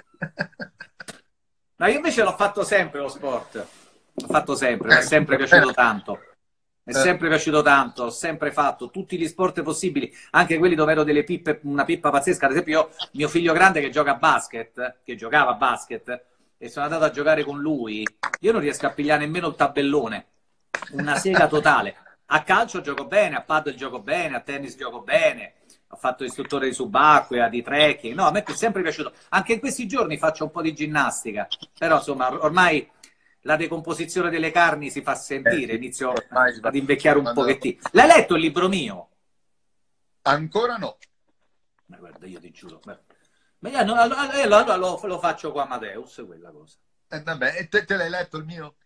No, io invece l'ho fatto sempre lo sport. L'ho fatto sempre, mi è sempre piaciuto tanto. Mi è sempre piaciuto tanto, ho sempre fatto tutti gli sport possibili, anche quelli dove ero delle pippe, una pippa pazzesca. Ad esempio, io, mio figlio grande che gioca a basket, che giocava a basket, e sono andato a giocare con lui, io non riesco a pigliare nemmeno il tabellone. Una sega totale. A calcio gioco bene, a paddle gioco bene, a tennis gioco bene, ho fatto istruttore di subacquea, di trekking. No, a me è sempre piaciuto. Anche in questi giorni faccio un po' di ginnastica, però insomma ormai la decomposizione delle carni si fa sentire, Eh, sì, inizio ormai si fa- ad invecchiare un quando- pochettino. L'hai letto il libro mio? Ancora no. Ma guarda, io ti giuro. ma- ma io no, allora allora lo, lo faccio con Amadeus, quella cosa. Eh, vabbè, e te, te l'hai letto il mio?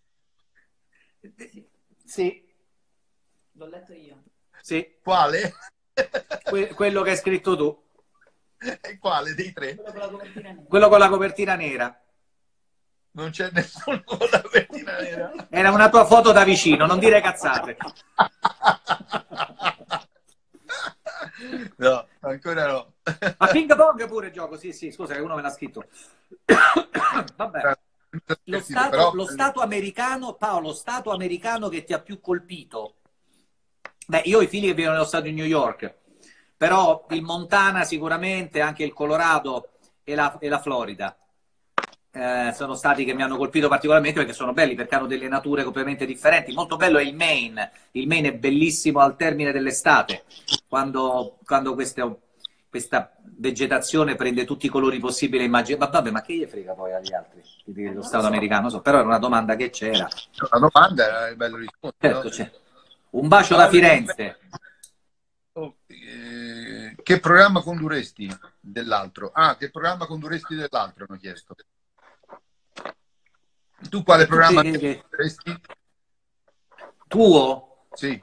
Sì, L'ho letto io. sì, Quale? que- quello che hai scritto tu. E quale dei tre? Quello con la copertina nera. Quello con la copertina nera. Non c'è nessuno con la copertina nera. Era una tua foto da vicino, non dire cazzate. No, ancora no. A ping pong pure gioco, sì, sì, scusa che uno me l'ha scritto. Vabbè. Lo stato, Però- lo stato americano, Paolo, lo stato americano che ti ha più colpito? Beh, io ho i figli che vivono nello stato di New York, però il Montana sicuramente, anche il Colorado e la, e la Florida eh, sono stati che mi hanno colpito particolarmente perché sono belli, perché hanno delle nature completamente differenti. Molto bello è il Maine, il Maine è bellissimo al termine dell'estate, quando, quando questo, questa vegetazione prende tutti i colori possibili e immaginabili. Ma vabbè, ma che gli frega poi agli altri dello Stato americano? So, però era una domanda che c'era. La domanda era il bello risposto. Certo, No? c'è. Un bacio da Firenze. Oh, eh, che programma condurresti dell'altro? Ah, che programma condurresti dell'altro? Hanno chiesto. Tu quale programma Che- che- condurresti? Tuo? Sì.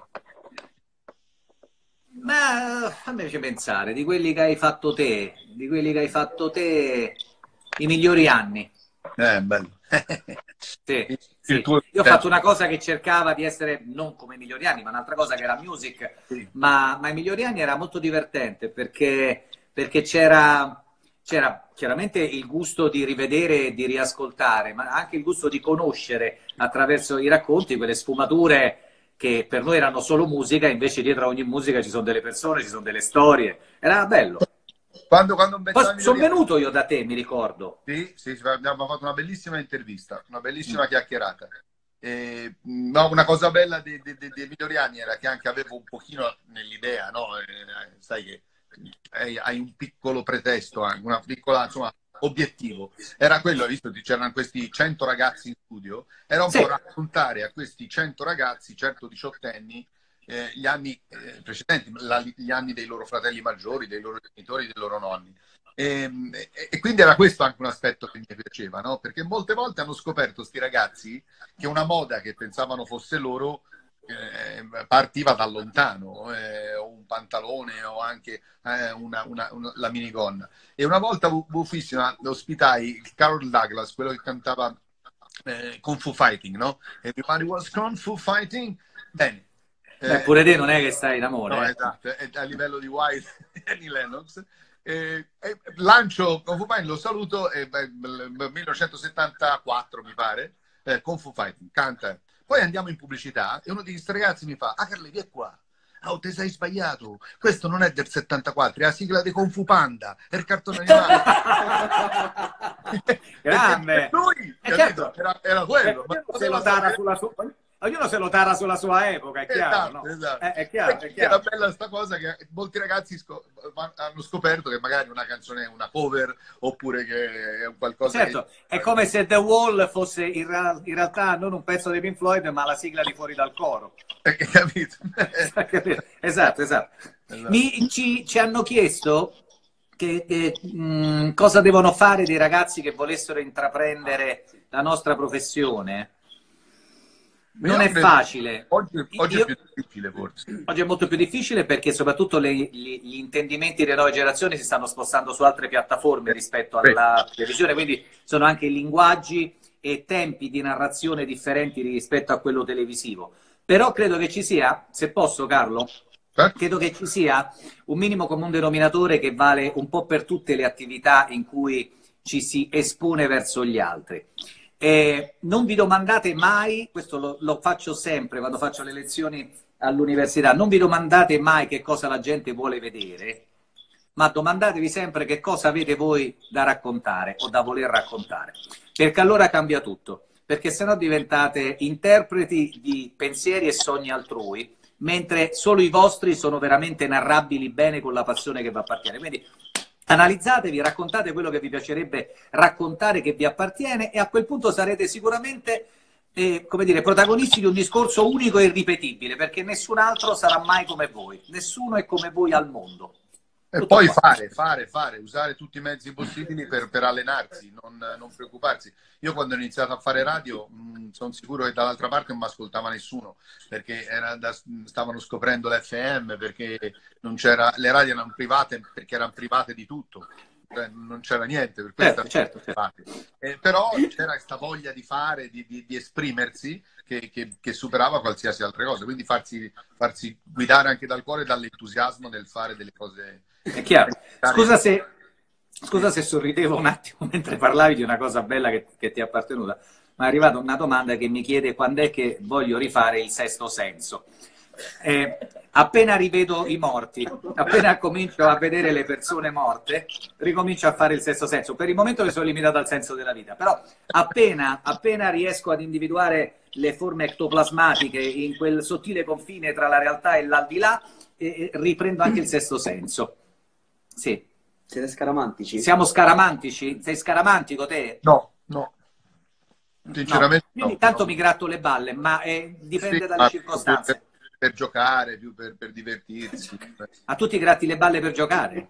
Ma fammi pensare, di quelli che hai fatto te, di quelli che hai fatto te, i migliori anni. Eh, bello. Sì, Il sì. tuo- Io ho fatto una cosa che cercava di essere non come i migliori anni, ma un'altra cosa che era music, Sì. ma, ma i migliori anni era molto divertente perché, perché c'era, c'era chiaramente il gusto di rivedere e di riascoltare, ma anche il gusto di conoscere attraverso i racconti quelle sfumature che per noi erano solo musica, invece dietro a ogni musica ci sono delle persone, ci sono delle storie. Era bello. Quando, quando un Poi vent'anni sono di- venuto io da te, mi ricordo. Sì, sì, sì, abbiamo fatto una bellissima intervista, una bellissima chiacchierata. E, mh, no, una cosa bella dei, dei, dei- dei migliori anni era che anche avevo un pochino nell'idea, no? Eh, sai che hai, hai un piccolo pretesto, anche una piccola, insomma, obiettivo. Era quello, visto che c'erano questi cento ragazzi in studio, era un Sì. po' raccontare a questi cento ragazzi, certo diciottenni, eh, gli anni eh, precedenti, la- gli anni dei loro fratelli maggiori, dei loro genitori, dei loro nonni. E, e- e quindi era questo anche un aspetto che mi piaceva, no? Perché molte volte hanno scoperto sti ragazzi che una moda che pensavano fosse loro eh, partiva da lontano, eh, o un pantalone o anche eh, una, una- una- la minigonna. E una volta bu- buffissima ospitai Carol Douglas, quello che cantava eh, Kung Fu Fighting, no? Everybody was Kung Fu Fighting. Bene. Beh, Eh, pure te non è che stai in amore. No, eh. esatto, è a livello di White e Annie Lennox. Eh, eh, lancio Kung Fu Fighting, lo saluto, eh, beh, millenovecentosettantaquattro mi pare, eh, Kung Fu Fighting, canta. Poi andiamo in pubblicità e uno di questi ragazzi mi fa, ah Carli, vieni qua. Oh, ti sei sbagliato, questo non è del settantaquattro, è la sigla di Kung Fu Panda, è il cartone animato. Grande. E lui, Eh, capito? certo. Era, era quello. Ma Ognuno se lo tara sulla sua, ognuno se lo tara sulla sua epoca, è chiaro, Esatto, no? esatto. Eh, è chiaro, è E chiaro. era bella sta cosa che molti ragazzi sco- hanno scoperto che magari una canzone è una cover oppure che è un qualcosa Certo, che... è come se The Wall fosse in, ra- in realtà non un pezzo di Pink Floyd, ma la sigla di Fuori dal coro. Eh, capito? Esatto, esatto. Esatto. Mi, ci, ci hanno chiesto che, che, mh, cosa devono fare dei ragazzi che volessero intraprendere la nostra professione. Non Io è credo- facile. Oggi, oggi Io- è più difficile forse. Oggi è molto più difficile perché soprattutto le- gli, gli intendimenti delle nuove generazioni si stanno spostando su altre piattaforme rispetto alla televisione, quindi sono anche linguaggi e tempi di narrazione differenti rispetto a quello televisivo. Però credo che ci sia, se posso Carlo, Certo. credo che ci sia un minimo comune denominatore che vale un po' per tutte le attività in cui ci si espone verso gli altri. Eh, non vi domandate mai, questo lo, lo faccio sempre quando faccio le lezioni all'università, non vi domandate mai che cosa la gente vuole vedere, ma domandatevi sempre che cosa avete voi da raccontare o da voler raccontare, perché allora cambia tutto, perché sennò diventate interpreti di pensieri e sogni altrui, mentre solo i vostri sono veramente narrabili bene con la passione che vi appartiene. Quindi analizzatevi, raccontate quello che vi piacerebbe raccontare, che vi appartiene, e a quel punto sarete sicuramente eh, come dire, protagonisti di un discorso unico e irripetibile, perché nessun altro sarà mai come voi, nessuno è come voi al mondo. E Tutto poi qua. fare, fare, fare, usare tutti i mezzi possibili per, per allenarsi, non, non preoccuparsi. Io quando ho iniziato a fare radio, sono sicuro che dall'altra parte non mi ascoltava nessuno, perché era da- stavano scoprendo l'F M, perché non c'era, le radio erano private, perché erano private di tutto. Cioè, non c'era niente, per questo Certo, certo, certo. erano private. Eh, però c'era questa voglia di fare, di, di- di esprimersi, che, che- che superava qualsiasi altra cosa. Quindi farsi, farsi guidare anche dal cuore e dall'entusiasmo nel fare delle cose. È chiaro. Scusa se, scusa se sorridevo un attimo mentre parlavi di una cosa bella che, che ti è appartenuta, ma è arrivata una domanda che mi chiede quando è che voglio rifare il Sesto Senso. Eh, appena rivedo i morti, appena comincio a vedere le persone morte, ricomincio a fare il Sesto Senso. Per il momento mi sono limitato al senso della vita, però appena, appena riesco ad individuare le forme ectoplasmatiche in quel sottile confine tra la realtà e l'aldilà, eh, riprendo anche il Sesto Senso. Sì. Siete scaramantici? Siamo scaramantici? Sei scaramantico te? No, no. Sinceramente no. Io no. ogni tanto mi gratto le balle, ma eh, dipende Sì, dalle ma circostanze. Per, per giocare, più per, per divertirsi. A tutti gratti le balle per giocare?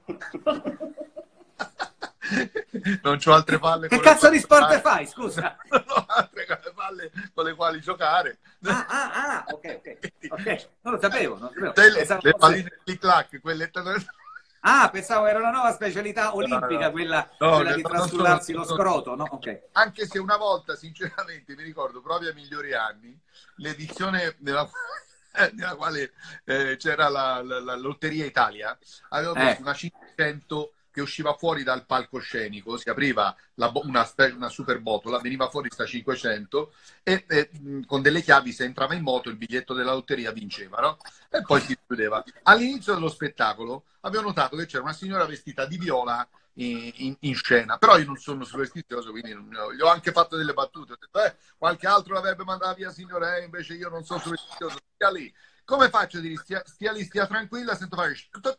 Non c'ho altre palle. Che con le cazzo di quali sport giocare. fai, scusa? Non ho altre palle con le quali giocare. Ah, ah, ah, ok, ok. Ok, non lo sapevo. Non lo sapevo. Te le, Pensavo le fosse- palline di clac, quelle... Ah, pensavo era una nuova specialità olimpica, no. quella, No, quella no, di non trastullarsi sono- lo non- scroto, no? Ok. Anche se una volta, sinceramente, mi ricordo proprio ai migliori anni, l'edizione nella, nella quale eh, c'era la, la- la Lotteria Italia, avevo preso Eh. una cinquecento che usciva fuori dal palcoscenico, si apriva la bo- una, spe- una super botola, veniva fuori sta cinquecento e, e, mh, con delle chiavi, se entrava in moto, il biglietto della lotteria vinceva, no? E poi si chiudeva. All'inizio dello spettacolo avevo notato che c'era una signora vestita di viola in, in- in scena, però io non sono superstizioso, quindi non- gli ho anche fatto delle battute. Ho detto, eh, qualche altro l'avrebbe mandata via, signora, eh, invece io non sono superstizioso. Stia lì. Come faccio a dire stia, stia lì, stia tranquilla, sento fare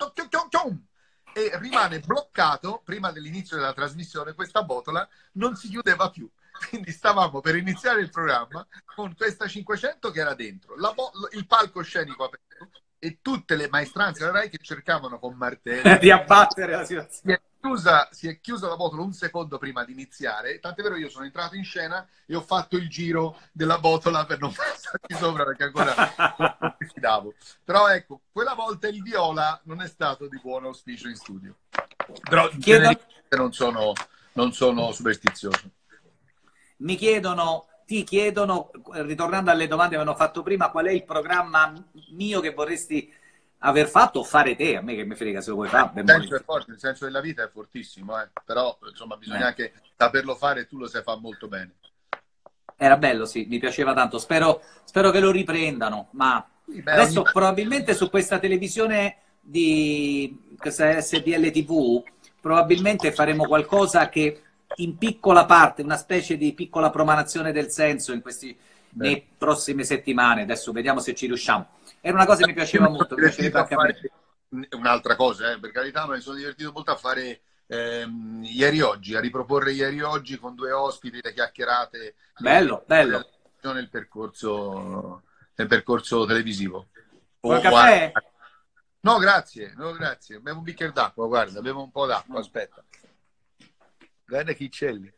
e rimane bloccato prima dell'inizio della trasmissione. Questa botola non si chiudeva più, quindi stavamo per iniziare il programma con questa cinquecento che era dentro la bo- il palcoscenico aperto e tutte le maestranze della Rai che cercavano con martelli. Di abbattere la Si situazione. è, chiusa, si è chiusa la botola un secondo prima di iniziare, tant'è vero io sono entrato in scena e ho fatto il giro della botola per non passarci sopra, perché ancora non mi fidavo. Però ecco, quella volta il viola non è stato di buon auspicio in studio. Però in Chiedo- genere non sono, non sono superstizioso. Mi chiedono, ti chiedono, ritornando alle domande che mi hanno fatto prima, qual è il programma mio che vorresti aver fatto o fare te? A me che mi frega se lo vuoi fare. ben Il senso è volentieri. forte, il senso della vita è fortissimo, eh. Però insomma bisogna Eh. anche saperlo fare e tu lo sai fare molto bene. Era bello, sì, mi piaceva tanto. Spero, spero che lo riprendano, ma Sì, beh, adesso ogni- probabilmente su questa televisione di questa S D L T V probabilmente faremo qualcosa che in piccola parte, una specie di piccola promanazione del senso in questi Beh. nei prossime settimane. Adesso vediamo se ci riusciamo. Era una cosa che mi piaceva molto, mi piacerebbe anche a me. Un'altra cosa, eh, per carità, ma mi sono divertito molto a fare ehm, ieri oggi, a riproporre ieri oggi con due ospiti le chiacchierate. Bello, bello. Nel percorso, nel percorso televisivo. Vuoi Oh, caffè? guarda. No, grazie, no, grazie. Bevo un bicchiere d'acqua, guarda, bevo un po' d'acqua, aspetta. Bene, Chiccelli.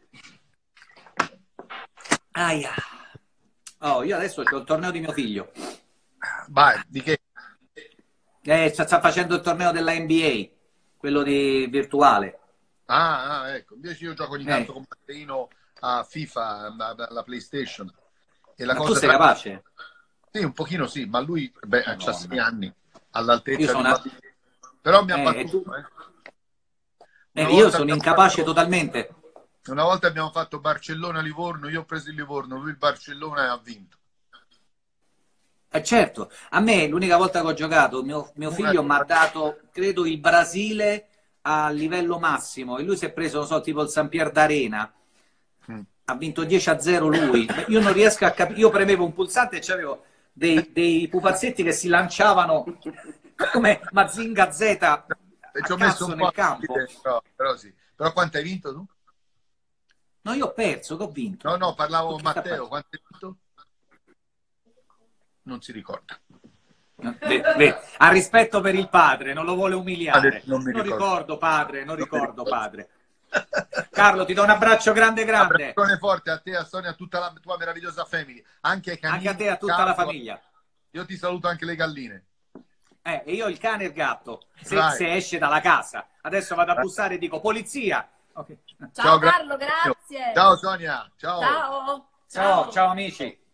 Aia. Oh, io adesso ho il torneo di mio figlio. Vai, di che? Eh, sta, sta facendo il torneo della N B A, quello di virtuale. Ah, ah, ecco, invece io gioco ogni Eh. tanto con Matteino a FIFA, alla PlayStation. E la Ma tu cosa sei tra- capace? Sì, un pochino sì, ma lui beh, ha Madonna. sei anni, all'altezza Io sono di una- bambino. Però mi ha Eh, battuto. e tu? eh. Eh, Una io volta sono abbiamo incapace fatto- totalmente. Una volta abbiamo fatto Barcellona-Livorno, io ho preso il Livorno, lui il Barcellona e ha vinto. Eh, certo, a me l'unica volta che ho giocato, mio, mio figlio mi ha dato, credo, il Brasile a livello massimo e lui si è preso, non so, tipo il San Pier d'Arena. Mm. Ha vinto dieci a zero lui. Beh, io non riesco a capire, io premevo un pulsante e c'avevo dei, dei pupazzetti che si lanciavano come Mazinga Z a E ci ho cazzo messo un nel po' campo. però, però sì. Però quanto hai vinto tu? No, io ho perso, che ho vinto. No, no, parlavo Con con chi sta Matteo, parlando? quanto hai vinto? Non si ricorda. Ve- ve- ha rispetto per il padre, non lo vuole umiliare. Non mi Non ricordo. ricordo padre, non Non mi ricordo ricordo. padre. Carlo, ti do un abbraccio grande grande. Abbraccione forte a te, a Sonia, a tutta la tua meravigliosa famiglia. Anche ai canini, Anche a te e a tutta la gatto. famiglia. Io ti saluto anche le galline. Eh, e io il cane e il gatto, se, Vai. se esce dalla casa. Adesso vado a bussare e dico polizia. Ok. Ciao, Ciao, Carlo, grazie. grazie. Ciao Sonia, ciao. Ciao. Ciao, ciao amici.